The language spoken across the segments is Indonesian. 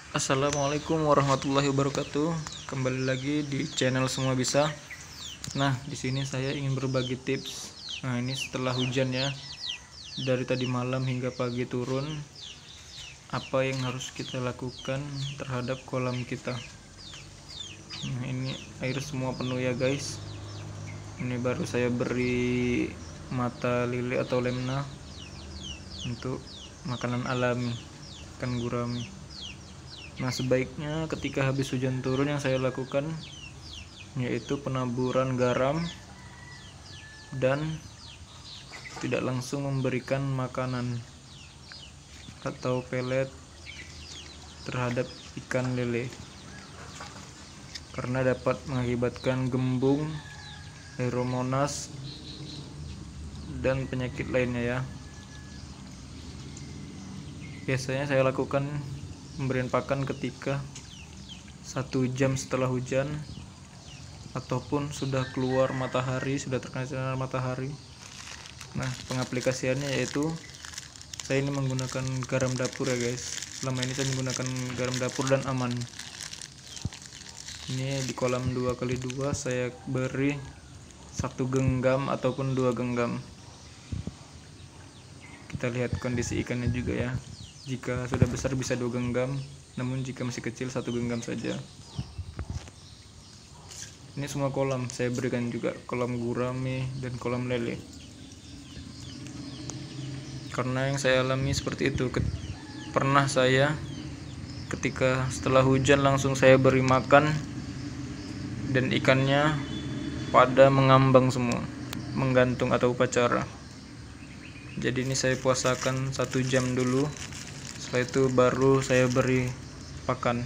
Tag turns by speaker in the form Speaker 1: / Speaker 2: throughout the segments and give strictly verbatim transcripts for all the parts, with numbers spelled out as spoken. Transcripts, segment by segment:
Speaker 1: Assalamualaikum warahmatullahi wabarakatuh. Kembali lagi di channel Semua Bisa. Nah, di sini saya ingin berbagi tips. Nah, ini setelah hujan ya. Dari tadi malam hingga pagi turun, apa yang harus kita lakukan terhadap kolam kita. Nah, ini air semua penuh ya, guys. Ini baru saya beri mata lele atau lemna untuk makanan alami, ikan gurami. Nah, sebaiknya ketika habis hujan turun yang saya lakukan yaitu penaburan garam dan tidak langsung memberikan makanan atau pelet terhadap ikan lele, karena dapat mengakibatkan gembung, Aeromonas, dan penyakit lainnya ya. Biasanya saya lakukan pemberian pakan ketika satu jam setelah hujan ataupun sudah keluar matahari, sudah terkena sinar matahari. Nah, pengaplikasiannya yaitu saya ini menggunakan garam dapur ya guys. Selama ini saya menggunakan garam dapur dan aman. Ini di kolam dua kali dua saya beri satu genggam ataupun dua genggam. Kita lihat kondisi ikannya juga ya. Jika sudah besar bisa dua genggam, namun jika masih kecil satu genggam saja. Ini semua kolam saya berikan juga, kolam gurame dan kolam lele. Karena yang saya alami seperti itu. Pernah saya ketika setelah hujan langsung saya beri makan dan ikannya pada mengambang semua, menggantung atau upacara. Jadi ini saya puasakan satu jam dulu. Setelah itu baru saya beri pakan.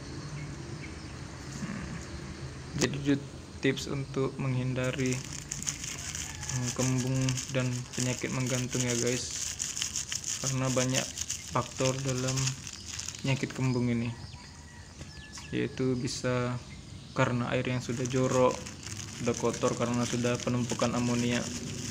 Speaker 1: Jadi tips untuk menghindari kembung dan penyakit menggantung ya guys, karena banyak faktor dalam penyakit kembung ini, yaitu bisa karena air yang sudah jorok, sudah kotor karena sudah penumpukan amonia.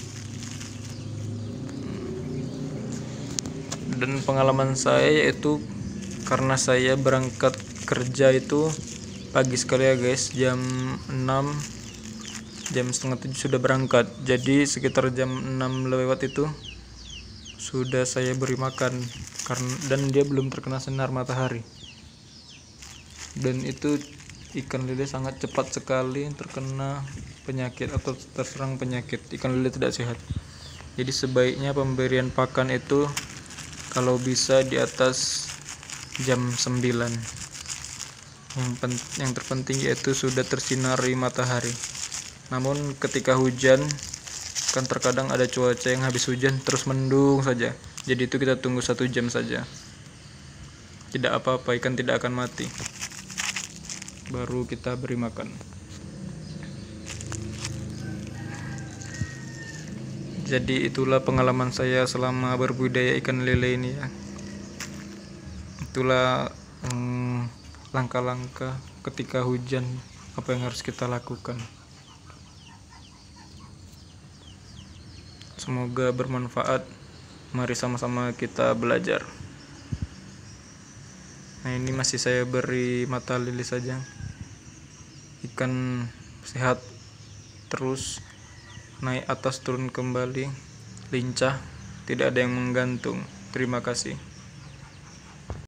Speaker 1: Dan pengalaman saya yaitu karena saya berangkat kerja itu pagi sekali ya guys, jam enam, jam setengah tujuh sudah berangkat. Jadi sekitar jam enam lewat itu sudah saya beri makan karena dan dia belum terkena sinar matahari. Dan itu ikan lele sangat cepat sekali terkena penyakit atau terserang penyakit. Ikan lele tidak sehat. Jadi sebaiknya pemberian pakan itu kalau bisa di atas jam sembilan. Yang, yang terpenting yaitu sudah tersinari matahari. Namun ketika hujan kan terkadang ada cuaca yang habis hujan terus mendung saja. Jadi itu kita tunggu satu jam saja. Tidak apa-apa, ikan tidak akan mati. Baru kita beri makan. Jadi itulah pengalaman saya selama berbudidaya ikan lele ini ya. Itulah hmm, langkah-langkah ketika hujan, apa yang harus kita lakukan. Semoga bermanfaat. Mari sama-sama kita belajar. Nah, ini masih saya beri mata lili saja. Ikan sehat terus naik atas turun kembali, lincah, tidak ada yang menggantung. Terima kasih.